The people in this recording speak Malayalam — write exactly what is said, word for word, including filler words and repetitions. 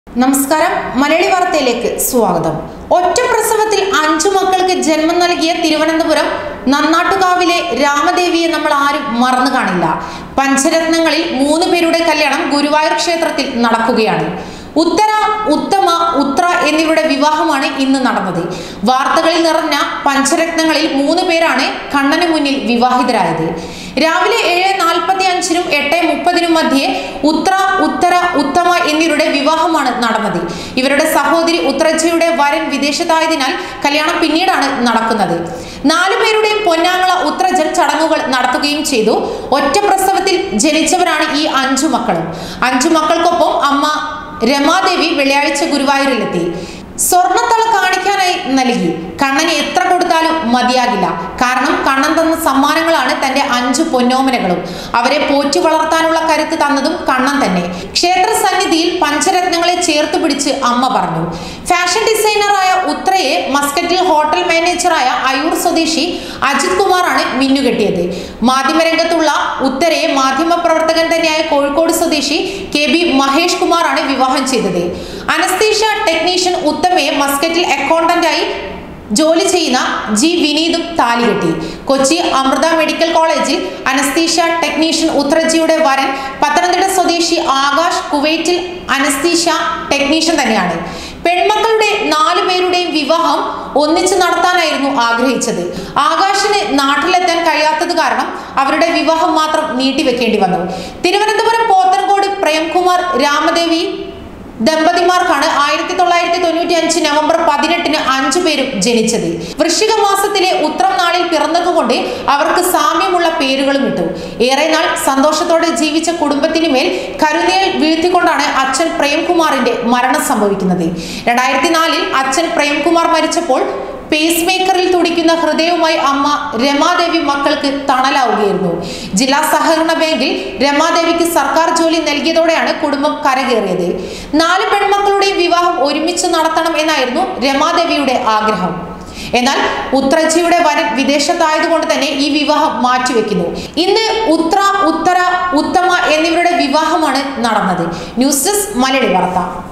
നമസ്കാരം, മലയാളി വാർത്തയിലേക്ക് സ്വാഗതം. ഒറ്റ പ്രസവത്തിൽ അഞ്ചു മക്കൾക്ക് ജന്മം നൽകിയ തിരുവനന്തപുരം നന്നാട്ടുകാവിലെ രാമദേവിയെ നമ്മൾ ആരും മറന്നു കാണില്ല. പഞ്ചരത്നങ്ങളിൽ മൂന്ന് പേരുടെ കല്യാണം ഗുരുവായൂർ ക്ഷേത്രത്തിൽ നടക്കുകയാണ്. ഉത്തര, ഉത്തമ, ഉത്ര എന്നിവരുടെ വിവാഹമാണ് ഇന്ന് നടന്നത്. വാർത്തകളിൽ നിറഞ്ഞ പഞ്ചരത്നങ്ങളിൽ മൂന്ന് പേരാണ് കണ്ണന് മുന്നിൽ വിവാഹിതരായത്. രാവിലെ ഏഴ് നാൽപ്പത്തി അഞ്ചിനും എട്ട് മുപ്പതിനും മധ്യേ ഉത്ര, ഉത്തര, ഉത്തമ എന്നിവരുടെ വിവാഹമാണ് നടന്നത്. ഇവരുടെ സഹോദരി ഉത്രജയുടെ വരൻ വിദേശത്തായതിനാൽ കല്യാണം പിന്നീടാണ് നടക്കുന്നത്. നാലു പേരുടെയും പൊന്നാങ്ങള ഉത്രജൻ ചടങ്ങുകൾ നടത്തുകയും ചെയ്തു. ഒറ്റ പ്രസവത്തിൽ ജനിച്ചവരാണ് ഈ അഞ്ചു മക്കളും. അഞ്ചു മക്കൾക്കൊപ്പം അമ്മ രമാദേവി വെള്ളിയാഴ്ച ഗുരുവായൂരിലെത്തി. സ്വർണ്ണത്തള കാണിക്കാനായി നൽകി. കണ്ണന് എത്ര കൊടുത്താലും മതിയാകില്ല. കാരണം കണ്ണൻ തന്ന സമ്മാനങ്ങളാണ് തന്റെ അഞ്ചു പൊന്നോമനകളും. അവരെ പോറ്റി വളർത്താനുള്ള കരുത്ത് തന്നതും കണ്ണൻ തന്നെ. ക്ഷേത്ര സന്നിധിയിൽ പഞ്ചരത്നങ്ങളെ ചേർത്ത് പിടിച്ച് അമ്മ പറഞ്ഞു. ഫാഷൻ ഡിസൈനറായ ഉത്രയെ മസ്കറ്റിൽ ഹോട്ടൽ മാനേജറായ അയൂർ സ്വദേശി അജിത് കുമാറാണ് മിന്നുകെട്ടിയത്. മാധ്യമരംഗത്തുള്ള ഉത്തരയെ മാധ്യമ പ്രവർത്തകൻ തന്നെയായ കോഴിക്കോട് സ്വദേശി കെ ബി മഹേഷ് കുമാറാണ് വിവാഹം ചെയ്തത്. അനസ്തീഷ്യ ടെക്നീഷ്യൻ ഉത്തമയെ മസ്കറ്റിൽ അക്കൗണ്ടന്റായി ജോലി ചെയ്യുന്ന ജി വിനീതും താലികെട്ടി. കൊച്ചി അമൃത മെഡിക്കൽ കോളേജിൽ അനസ്തീഷ്യ ടെക്നീഷ്യൻ ഉത്രജിയുടെ വരൻ പത്തനംതിട്ട സ്വദേശി ആകാശ് കുവൈറ്റിൽ അനസ്തീഷ്യ ടെക്നീഷ്യൻ തന്നെയാണ്. പെൺമക്കളുടെ നാലു പേരുടെയും വിവാഹം ഒന്നിച്ചു നടത്താനായിരുന്നു ആഗ്രഹിച്ചത്. ആകാശിന് നാട്ടിലെത്താൻ കഴിയാത്തത് കാരണം അവരുടെ വിവാഹം മാത്രം നീട്ടിവെക്കേണ്ടി വന്നു. തിരുവനന്തപുരം പോത്തൻകോട് പ്രേംകുമാർ രാമദേവി ദമ്പതിമാർക്കാണ് ആയിരത്തി തൊള്ളായിരത്തി തൊണ്ണൂറ്റി അഞ്ച് നവംബർ പതിനെട്ടിന് അഞ്ചു പേരും ജനിച്ചത്. വൃശ്ചിക മാസത്തിലെ ഉത്രം നാളിൽ പിറന്നതുകൊണ്ട് അവർക്ക് സാമ്യമുള്ള പേരുകളും ഇട്ടു. ഏറെ നാൾ സന്തോഷത്തോടെ ജീവിച്ച കുടുംബത്തിന് മേൽ കരുനീൽ വീഴ്ത്തിക്കൊണ്ടാണ് അച്ഛൻ പ്രേംകുമാറിന്റെ മരണം സംഭവിക്കുന്നത്. രണ്ടായിരത്തി നാലിൽ അച്ഛൻ പ്രേംകുമാർ മരിച്ചപ്പോൾ പേസ് മേക്കറിൽ തുടിക്കുന്ന ഹൃദയവുമായി അമ്മ രമാദേവി മക്കൾക്ക് തണലാവുകയായിരുന്നു. ജില്ലാ സഹകരണ ബാങ്കിൽ രമാദേവിക്ക് സർക്കാർ ജോലി നൽകിയതോടെയാണ് കുടുംബം കരകയറിയത്. നാല് പെൺമക്കളുടെയും വിവാഹം ഒരുമിച്ച് നടത്തണം എന്നായിരുന്നു രമാദേവിയുടെ ആഗ്രഹം. എന്നാൽ ഉത്രജിയുടെ വരൻ വിദേശത്തായതുകൊണ്ട് തന്നെ ഈ വിവാഹം മാറ്റിവെക്കുന്നു. ഇന്ന് ഉത്ര, ഉത്തര, ഉത്തമ എന്നിവരുടെ വിവാഹമാണ് നടന്നത്. ന്യൂസ് ഡെസ്ക് മലയാളി വാർത്ത.